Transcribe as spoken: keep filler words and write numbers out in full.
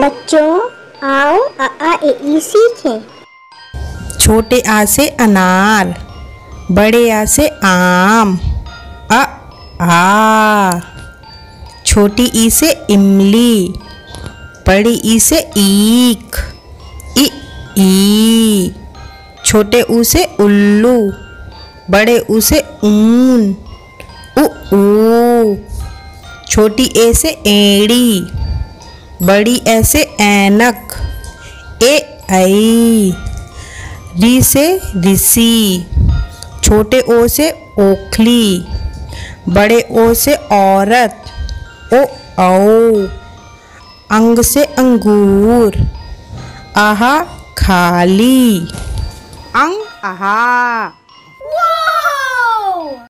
बच्चों आओ अ आ ए ई सीखें। छोटे आ से अनार, बड़े आ से आम, अ आ। छोटी ई से इमली, बड़ी ई से ईख, इ ई। छोटे ऊ से उल्लू, बड़े ऊ से ऊन, उ ऊ। छोटी ए से एड़ी, बड़ी ए से ऐनक, ए ऐ। री से ऋषि, छोटे ओ से ओखली, बड़े ओ से औरत, ओ औ। अंग से अंगूर, आहा खाली, अंग आहा।